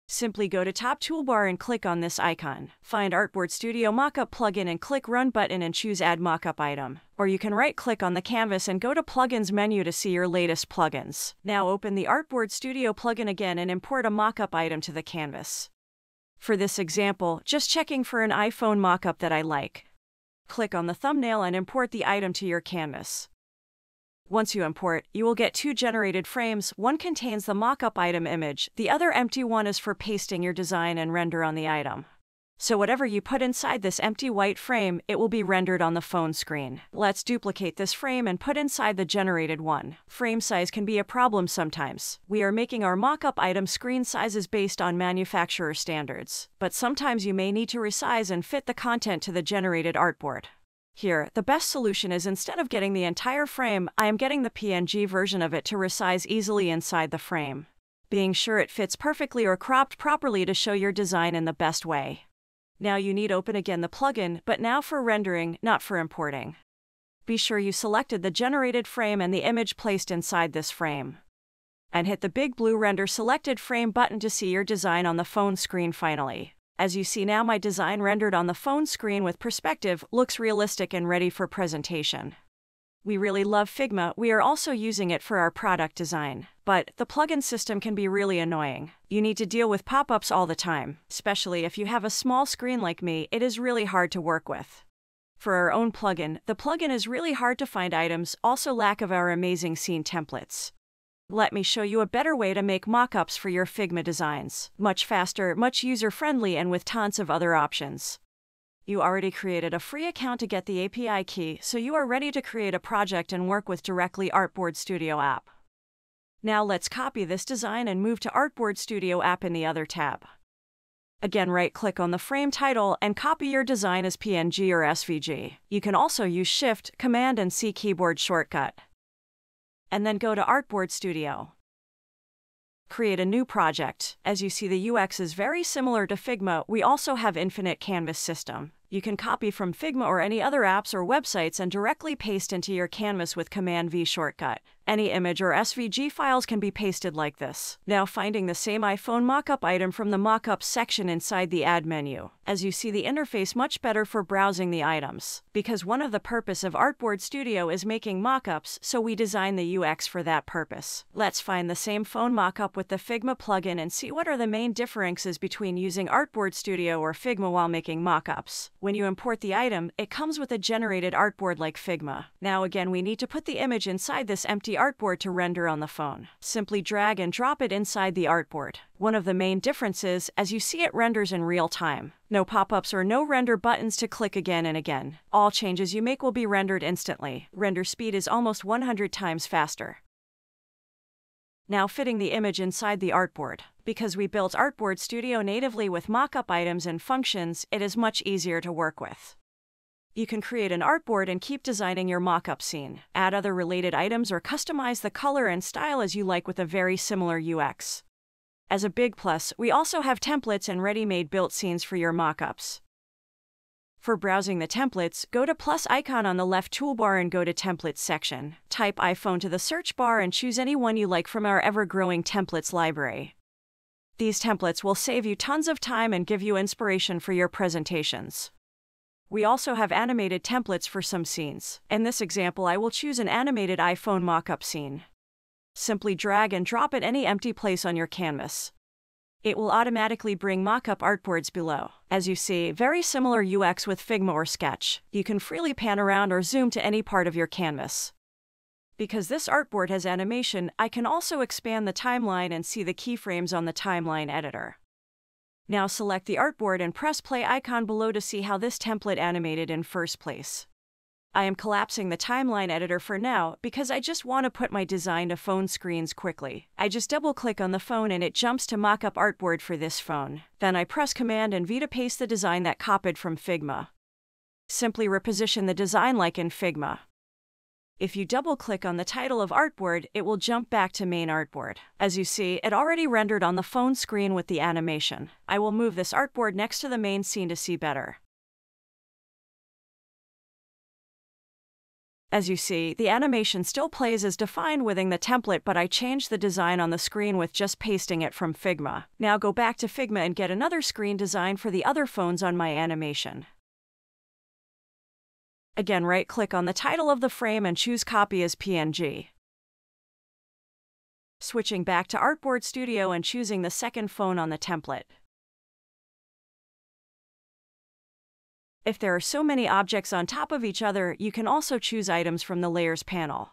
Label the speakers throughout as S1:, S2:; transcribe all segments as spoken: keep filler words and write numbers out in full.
S1: Simply go to top toolbar and click on this icon. Find Artboard Studio Mockup plugin and click Run button and choose Add Mockup Item. Or you can right-click on the canvas and go to Plugins menu to see your latest plugins. Now open the Artboard Studio plugin again and import a mockup item to the canvas. For this example, just checking for an iPhone mockup that I like. Click on the thumbnail and import the item to your canvas. Once you import, you will get two generated frames. One contains the mockup item image, the other empty one is for pasting your design and render on the item. So whatever you put inside this empty white frame, it will be rendered on the phone screen. Let's duplicate this frame and put inside the generated one. Frame size can be a problem sometimes. We are making our mockup item screen sizes based on manufacturer standards, but sometimes you may need to resize and fit the content to the generated artboard. Here, the best solution is instead of getting the entire frame, I am getting the P N G version of it to resize easily inside the frame, being sure it fits perfectly or cropped properly to show your design in the best way. Now you need open again the plugin, but now for rendering, not for importing. Be sure you selected the generated frame and the image placed inside this frame. And hit the big blue Render Selected Frame button to see your design on the phone screen finally. As you see now, my design rendered on the phone screen with perspective looks realistic and ready for presentation. We really love Figma. We are also using it for our product design. But the plugin system can be really annoying. You need to deal with pop-ups all the time. Especially if you have a small screen like me, it is really hard to work with. For our own plugin, the plugin is really hard to find items, also lack of our amazing scene templates. Let me show you a better way to make mockups for your Figma designs. Much faster, much user-friendly, and with tons of other options. You already created a free account to get the A P I key, so you are ready to create a project and work with directly Artboard Studio app. Now let's copy this design and move to Artboard Studio app in the other tab. Again, right-click on the frame title and copy your design as P N G or S V G. You can also use Shift, Command, and C keyboard shortcut. And then go to Artboard Studio. Create a new project. As you see, the U X is very similar to Figma. We also have infinite canvas system. You can copy from Figma or any other apps or websites and directly paste into your canvas with Command V shortcut. Any image or S V G files can be pasted like this. Now finding the same iPhone mockup item from the mockups section inside the Add menu. As you see, the interface much better for browsing the items. Because one of the purpose of Artboard Studio is making mockups, so we design the U X for that purpose. Let's find the same phone mockup with the Figma plugin and see what are the main differences between using Artboard Studio or Figma while making mockups. When you import the item, it comes with a generated artboard like Figma. Now again, we need to put the image inside this empty artboard to render on the phone. Simply drag and drop it inside the artboard. One of the main differences, as you see, it renders in real time. No pop-ups or no render buttons to click again and again. All changes you make will be rendered instantly. Render speed is almost one hundred times faster. Now fitting the image inside the artboard. Because we built Artboard Studio natively with mockup items and functions, it is much easier to work with. You can create an artboard and keep designing your mockup scene. Add other related items or customize the color and style as you like with a very similar U X. As a big plus, we also have templates and ready-made built scenes for your mockups. For browsing the templates, go to plus icon on the left toolbar and go to Templates section. Type iPhone to the search bar and choose any one you like from our ever-growing templates library. These templates will save you tons of time and give you inspiration for your presentations. We also have animated templates for some scenes. In this example, I will choose an animated iPhone mockup scene. Simply drag and drop at any empty place on your canvas. It will automatically bring mockup artboards below. As you see, very similar U X with Figma or Sketch. You can freely pan around or zoom to any part of your canvas. Because this artboard has animation, I can also expand the timeline and see the keyframes on the timeline editor. Now select the artboard and press play icon below to see how this template animated in first place. I am collapsing the timeline editor for now because I just want to put my design to phone screens quickly. I just double-click on the phone and it jumps to mockup artboard for this phone. Then I press Command and V to paste the design that copied from Figma. Simply reposition the design like in Figma. If you double-click on the title of artboard, it will jump back to main artboard. As you see, it already rendered on the phone screen with the animation. I will move this artboard next to the main scene to see better. As you see, the animation still plays as defined within the template, but I changed the design on the screen with just pasting it from Figma. Now go back to Figma and get another screen design for the other phones on my animation. Again, right-click on the title of the frame and choose Copy as P N G. Switching back to Artboard Studio and choosing the second phone on the template. If there are so many objects on top of each other, you can also choose items from the Layers panel.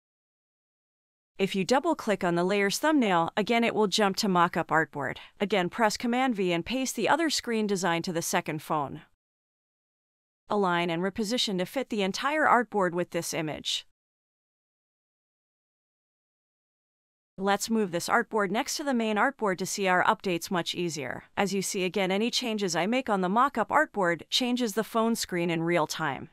S1: If you double-click on the Layers thumbnail, again it will jump to Mockup Artboard. Again, press Command V and paste the other screen design to the second phone. Align and reposition to fit the entire artboard with this image. Let's move this artboard next to the main artboard to see our updates much easier. As you see, again, any changes I make on the mockup artboard changes the phone screen in real time.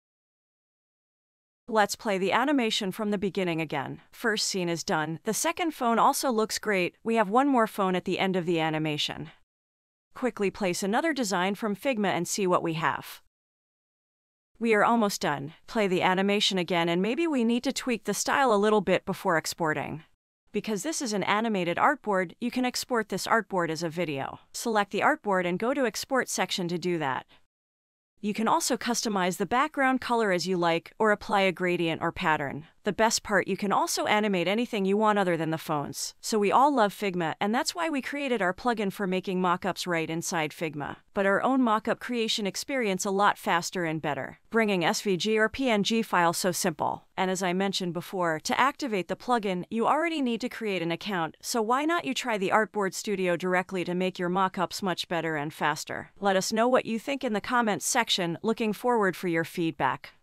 S1: Let's play the animation from the beginning again. First scene is done. The second phone also looks great. We have one more phone at the end of the animation. Quickly place another design from Figma and see what we have. We are almost done. Play the animation again, and maybe we need to tweak the style a little bit before exporting. Because this is an animated artboard, you can export this artboard as a video. Select the artboard and go to Export section to do that. You can also customize the background color as you like, or apply a gradient or pattern. The best part, you can also animate anything you want other than the phones. So we all love Figma, and that's why we created our plugin for making mockups right inside Figma. But our own mockup creation experience a lot faster and better, bringing S V G or P N G files so simple. And as I mentioned before, to activate the plugin, you already need to create an account, so why not you try the Artboard Studio directly to make your mockups much better and faster? Let us know what you think in the comments section. Looking forward for your feedback.